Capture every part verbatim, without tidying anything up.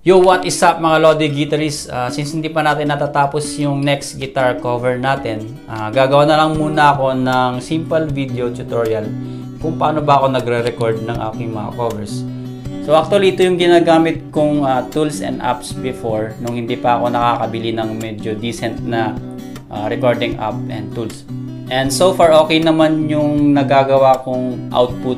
Yo, what is up mga Lodi Guitarists? Uh, since hindi pa natin natatapos yung next guitar cover natin, uh, gagawa na lang muna ako ng simple video tutorial kung paano ba ako nagre-record ng aking mga covers. So actually ito yung ginagamit kong uh, tools and apps before nung hindi pa ako nakakabili ng medyo decent na uh, recording app and tools. And so far okay naman yung nagagawa kong output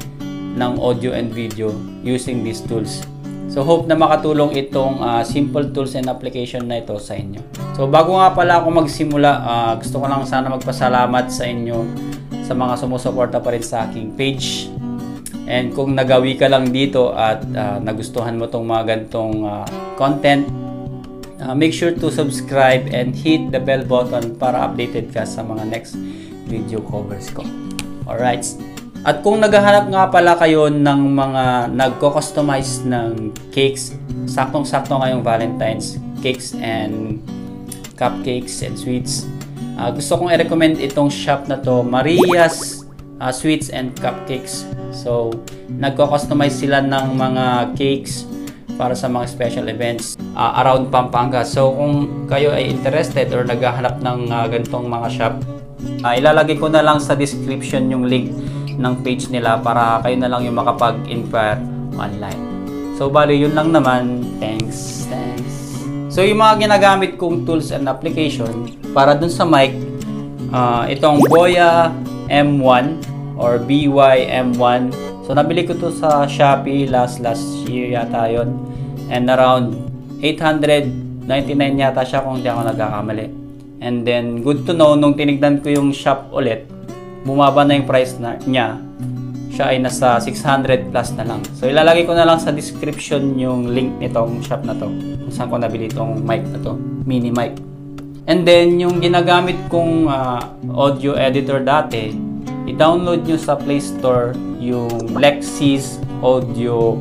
ng audio and video using these tools. So hope na makatulong itong uh, simple tools and application na ito sa inyo. So bago nga pala ako magsimula, uh, gusto ko lang sana magpasalamat sa inyo sa mga sumusuporta pa rin sa aking page. And kung nagawi ka lang dito at uh, nagustuhan mo tong mga ganitong uh, content, uh, make sure to subscribe and hit the bell button para updated ka sa mga next video covers ko. Alright. At kung naghahanap nga pala kayo ng mga nagko-customize ng cakes, saktong-sakto ngayong Valentine's cakes and cupcakes and sweets, uh, gusto kong i-recommend itong shop na to, Maria's uh, Sweets and Cupcakes. So, nagko-customize sila ng mga cakes para sa mga special events uh, around Pampanga. So, kung kayo ay interested or naghahanap ng uh, ganitong mga shop, uh, ilalagay ko na lang sa description yung link ng page nila para kayo na lang yung makapag-inquire online. So, bali yun lang naman. Thanks, thanks. So, yung mga ginagamit kong tools and application para dun sa mic, uh, itong Boya M one or B Y M one. So, nabili ko to sa Shopee last last year yata yun. And around eight hundred ninety-nine yata siya kung hindi ako nagkakamali. And then, good to know, nung tinignan ko yung shop ulit, bumaba na yung price na, niya. Siya ay nasa six hundred plus na lang. So, ilalagay ko na lang sa description yung link nitong shop na to. Kung saan ko nabili itong mic na to. Mini mic. And then, yung ginagamit kong uh, audio editor dati, i-download nyo sa Play Store yung Lexis Audio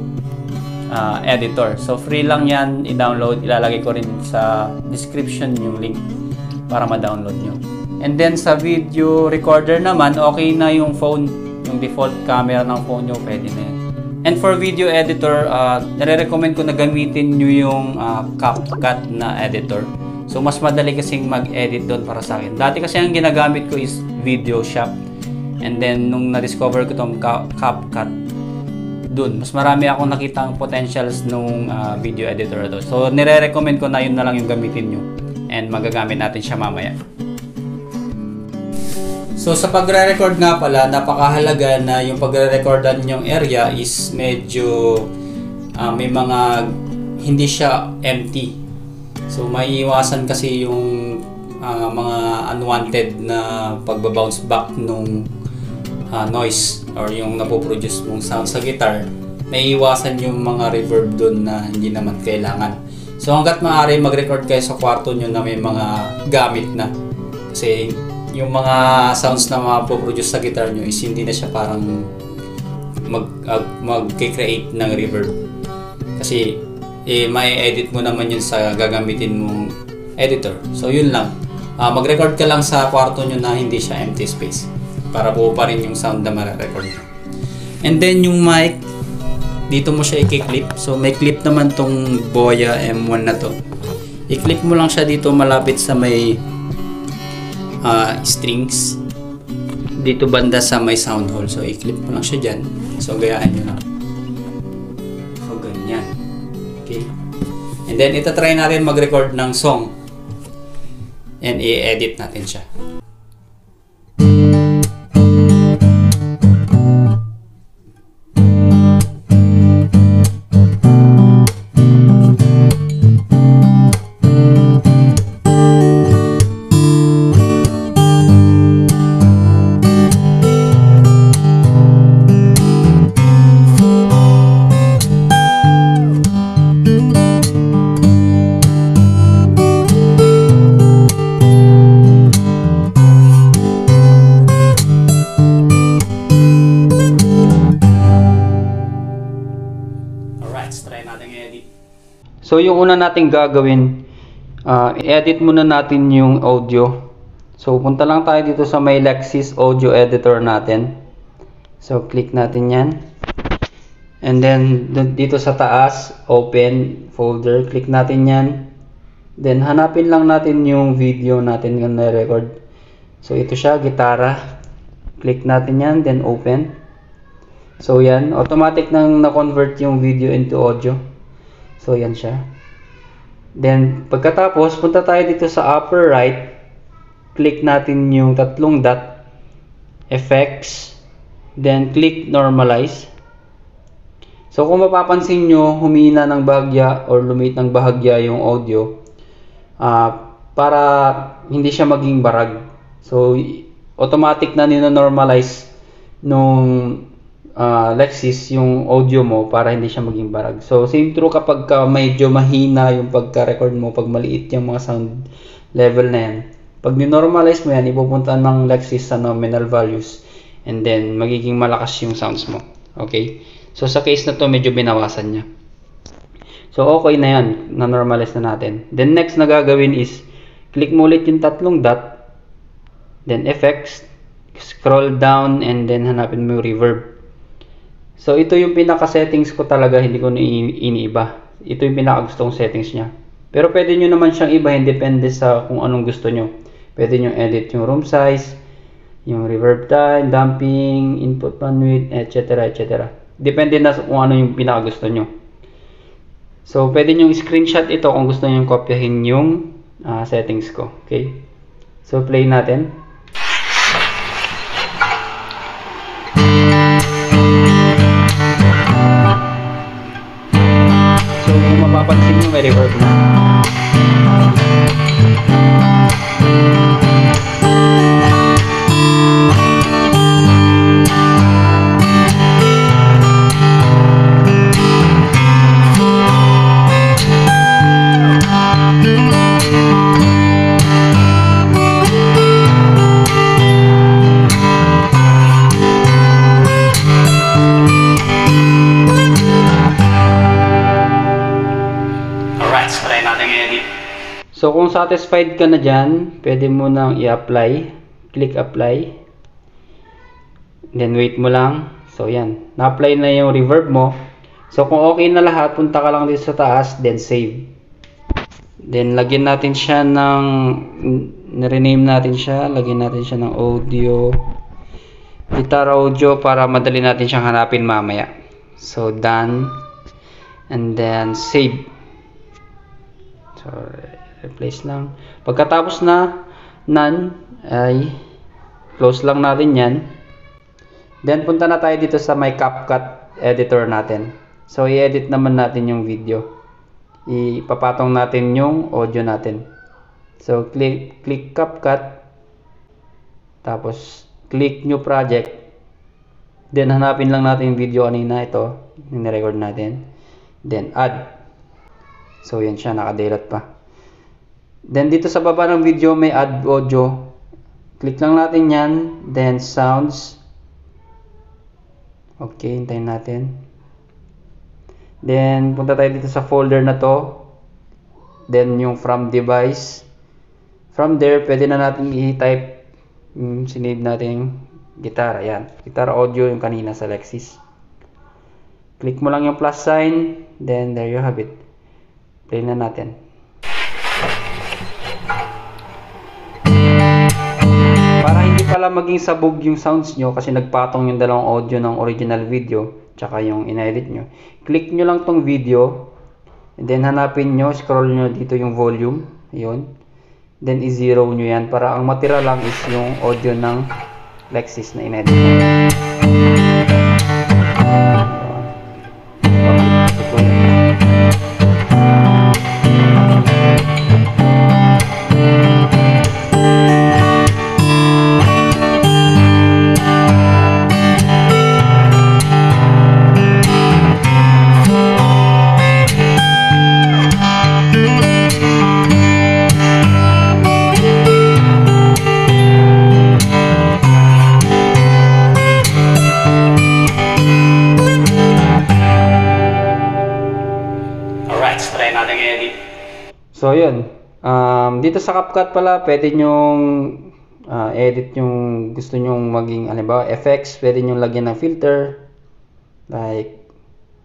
uh, Editor. So, free lang yan i-download. Ilalagay ko rin sa description yung link para ma-download nyo. And then sa video recorder naman, okay na yung phone, yung default camera ng phone nyo, pwede na yan. And for video editor, uh, nare-recommend ko na gamitin nyo yung uh, CapCut na editor. So mas madali kasing mag-edit doon para sa akin. Dati kasi ang ginagamit ko is Video Shop. And then nung na-discover ko tong CapCut, doon mas marami akong nakitang potentials nung uh, video editor doon. So nire-recommend ko na yun na lang yung gamitin nyo. And magagamit natin siya mamaya. So sa pagre-record nga pala, napakahalaga na yung pagre-recordan yung area is medyo uh, may mga hindi siya empty. So maiiwasan kasi yung uh, mga unwanted na pagbabounce back nung uh, noise or yung napoproduce mong sound sa guitar. Maiiwasan yung mga reverb doon na hindi naman kailangan. So hanggat maaari mag-record kayo sa kwarto nyo na may mga gamit na. Kasi yung mga sounds na mapoproduce sa guitar nyo is hindi na siya parang mag, uh, mag-create ng reverb. Kasi eh, may edit mo naman yun sa gagamitin mong editor. So yun lang. Uh, mag-record ka lang sa kwarto nyo na hindi siya empty space. Para buo pa rin yung sound na ma-record nyo. And then yung mic, dito mo siya i-clip. So may clip naman tong Boya M one na to. I-clip mo lang siya dito malapit sa may Uh, strings dito banda sa may sound hole. So i-clip mo lang siya dyan. So gayaan nyo lang. So ganyan. Okay. And then ito try natin mag-record ng song and i-edit natin siya. So yung una nating gagawin, uh, i-edit muna natin yung audio. So punta lang tayo dito sa may Lexis Audio Editor natin. So click natin yan. And then dito sa taas, open folder, click natin yan. Then hanapin lang natin yung video natin na record. So ito siya, gitara. Click natin yan, then open. So yan, automatic nang na-convert yung video into audio. So yan siya. Then pagkatapos, punta tayo dito sa upper right. Click natin yung tatlong dot, effects, then click normalize. So kung mapapansin nyo, humina ng bahagya or lumit ng bahagya yung audio uh, para hindi siya maging barag. So automatic na nino-normalize nung uh, Lexis yung audio mo para hindi siya maging barag. So same true kapag ka medyo mahina yung pagka-record mo, pag maliit yung mga sound level na yan. Pag ni-normalize mo yan, ipupunta ng Lexis sa nominal values and then magiging malakas yung sounds mo. Okay? So sa case na to, medyo binawasan niya. So okay na yan, na-normalize na natin. Then next na gagawin is, click mo ulit yung tatlong dot, then effects, scroll down, and then hanapin mo yung reverb. So ito yung pinaka-settings ko talaga, hindi ko iniiba. Ito yung pinaka-gustong settings niya. Pero pwede nyo naman siyang ibahin, depende sa kung anong gusto nyo. Pwede nyo edit yung room size, yung reverb time, damping, input bandwidth, et cetera et cetera. Depende na kung ano yung pinaka-gusto nyo. So, pwede nyo screenshot ito kung gusto nyo kopyahin yung uh, settings ko. Okay? So, play natin. So, kung mapapansin nyo, may reverb na. So kung satisfied ka na dyan, pwede mo nang i-apply. Click apply. Then wait mo lang. So yan, na-apply na yung reverb mo. So kung okay na lahat, punta ka lang dito sa taas, then save. Then lagyan natin siya ng, na-rename natin siya, lagyan natin siya ng audio, guitar audio para madali natin siyang hanapin mamaya. So done. And then save. So replace lang. Pagkatapos na none, ay close lang natin yan. Then punta na tayo dito sa my CapCut editor natin. So i-edit naman natin yung video. Ipapatong natin yung audio natin. So click click CapCut. Tapos click new project. Then hanapin lang natin yung video kanina, ito, yung ni-record natin. Then add. So yan siya, naka-delete pa. Then dito sa baba ng video may add audio. Click lang natin yan. Then sounds. Okay, hintayin natin. Then punta tayo dito sa folder na to. Then yung from device. From there, pwede na natin i-type yung sinave natin gitara. Yan. Gitara audio yung kanina sa Lexis. Click mo lang yung plus sign. Then there you have it. Play na natin. Para hindi pala maging sabog yung sounds nyo kasi nagpatong yung dalawang audio ng original video tsaka yung inedit nyo, click nyo lang tong video and then hanapin nyo, scroll nyo dito yung volume, yun, then i-zero nyo yan para ang matira lang is yung audio ng Lexis na inedit nyo. So yun, um, dito sa CapCut pala pwede nyong uh, edit yung gusto nyong maging, halimbawa effects, pwede nyong lagyan ng filter like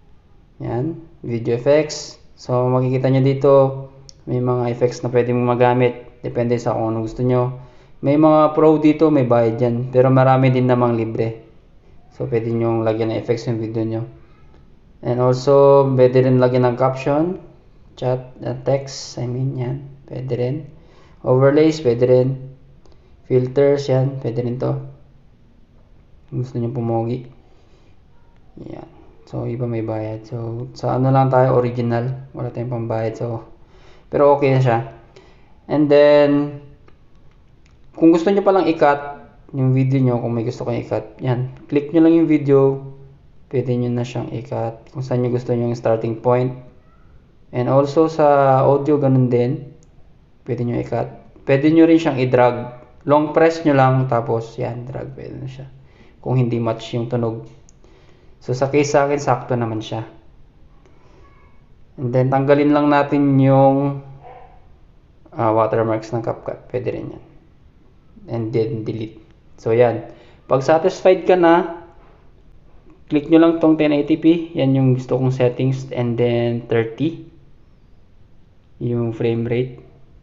Yan, video effects. So makikita nyo dito, may mga effects na pwede mong magamit. Depende sa kung ano gusto nyo. May mga pro dito, may bayad yan. Pero marami din namang libre. So pwede nyo lagyan ng effects yung video nyo. And also, pwede rin lagyan ng caption, chat, uh, text, I mean yan. Pwede rin. Overlays, pwede rin. Filters, yan. Pwede rin to. Gusto nyo pumogi. Yan. So, iba may bayad. So, sa ano lang tayo, original. Wala tayong pambayad. So, pero okay na siya. And then, kung gusto nyo palang i-cut yung video nyo, kung may gusto kayong i-cut, yan. Click nyo lang yung video. Pwede nyo na siyang i-cut. Kung saan nyo gusto nyo yung starting point. And also, sa audio, ganun din. Pwede nyo i-cut. Pwede nyo rin siyang i-drag. Long press nyo lang, tapos yan, drag. Pwede na siya. Kung hindi match yung tunog. So, sa case sa akin, sakto naman siya. And then, tanggalin lang natin yung uh, watermarks ng CapCut. Pwede rin yan. And then, delete. So, yan. Pag satisfied ka na, click nyo lang tong ten eighty p. Yan yung gusto kong settings. And then, thirty. Yung frame rate.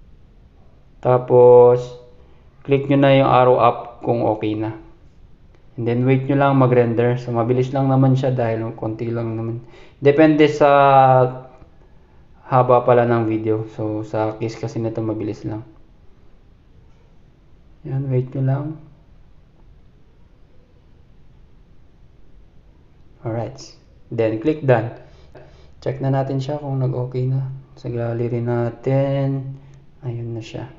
Tapos, click nyo na yung arrow up kung okay na. And then wait nyo lang mag-render. So mabilis lang naman siya dahil konti lang naman. Depende sa haba pala ng video. So sa case kasi nito mabilis lang. Yan, wait nyo lang. Alright. Then click done. Check na natin siya kung nag-okay na. Sa gallery natin. Ayun na siya.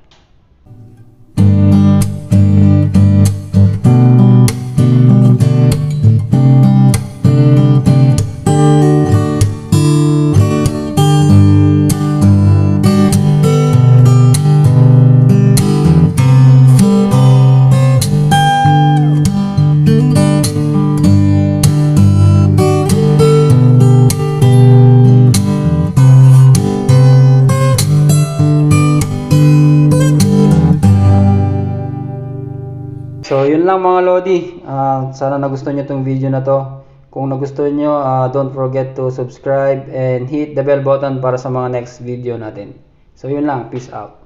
So, yun lang mga Lodi. Uh, sana nagustuhan nyo itong video na to. Kung nagustuhan nyo, uh, don't forget to subscribe and hit the bell button para sa mga next video natin. So, yun lang. Peace out.